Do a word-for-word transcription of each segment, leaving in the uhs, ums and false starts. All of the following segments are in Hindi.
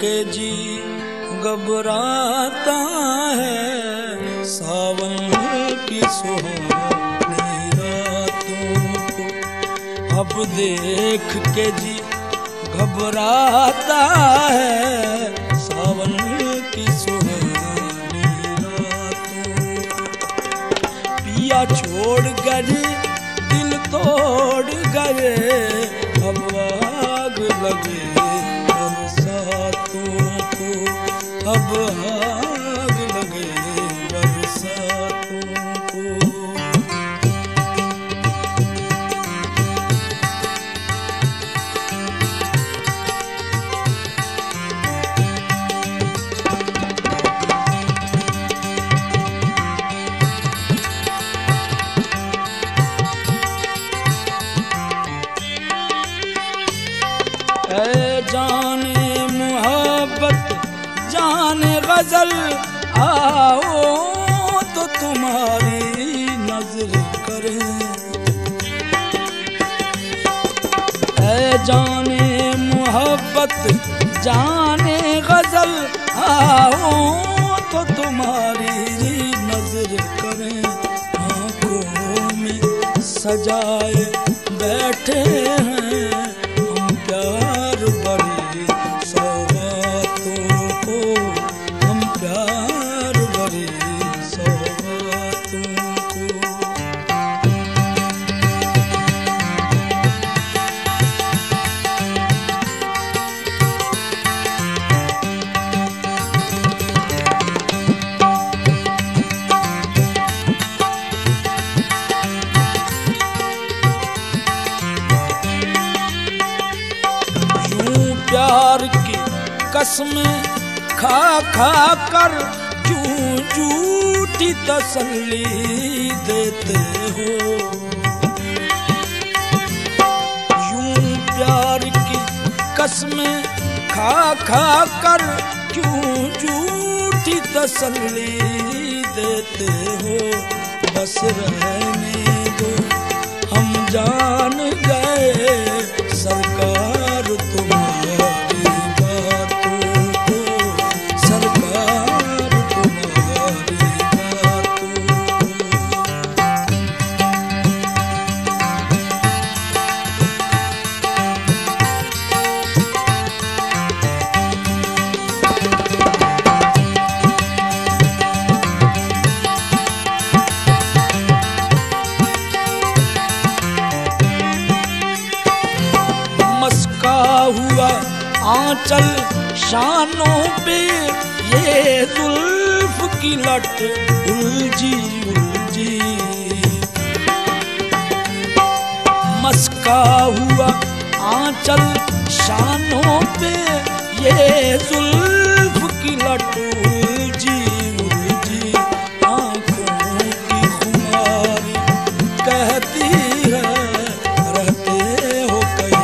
के जी घबराता है सावन की सुहानी रातों को। अब देख के जी घबराता है सावन की सुहानी रातों को। पिया छोड़ गए दिल तोड़ गए अब आग लगे बरसातों को। अब आग लगे बरसातों को। जाने मोहब्बत जाने गजल आओ तो तुम्हारी नजर करें। ऐ जाने मोहब्बत जाने गजल आओ तो तुम्हारी नजर करें। आंखों में सजाए बैठे हैं हम प्यार भरी सौगातों को। हम प्यार भरी सौगातों को। प्यार की कसमें खा खा कर क्यों झूठी तसल्ली देते हो। यूं प्यार की कसमें खा खा कर क्यों झूठी तसल्ली देते हो। बस रहने दो हम जान गए सरकार तुम्हारी बातों को। सरकार तुम्हारी बातों हुआ आंचल शानों पे ये जुल्फ की लट उलझी उलझी। मस्का हुआ आंचल शानों पे ये जुल्फ की लट उलझी उलझी। आंखों की खुमारी कहती है रहते हो कहीं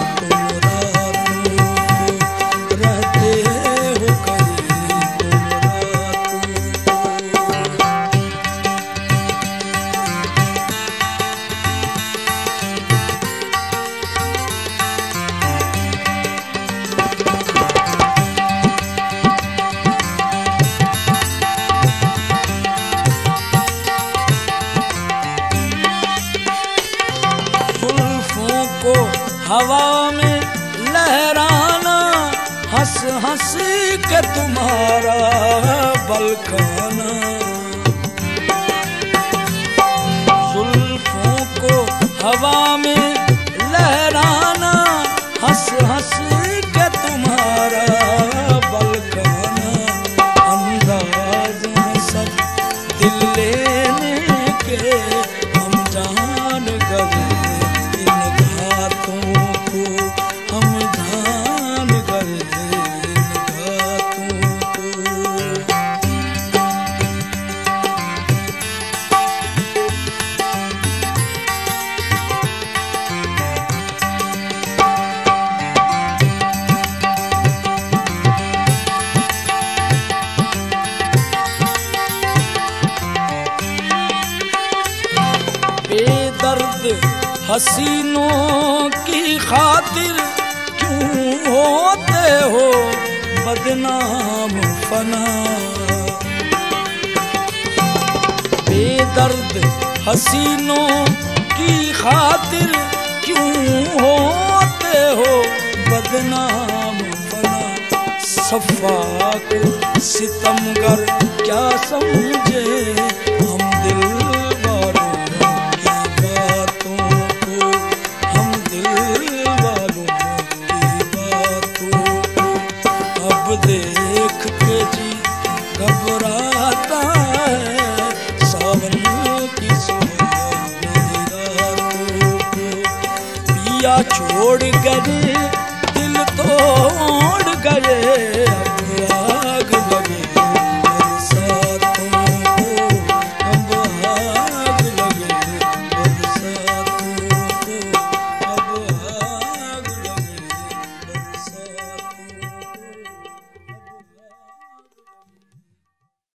हवा में लहराना हंस हंस के तुम्हारा बल खाना। जुल्फों को हवा में लहराना हंस हंस के तुम्हारा बल खाना। अंदाज में सब दिल लेने के हम जान गए इन घातों को। हम जान गए इन घातों को। हसीनों की खातिर क्यों होते हो बदनाम फना। बेदर्द हसीनों की खातिर क्यों होते हो बदनाम फना। सफाक सितमगर क्या समझे हम दिल वालों की बातों को, हम दिल वालों की बातों को। अब देख के जी घबराता है सावन की सुहानी रातों को। पिया छोड़ गए दिल तोड़ गए अब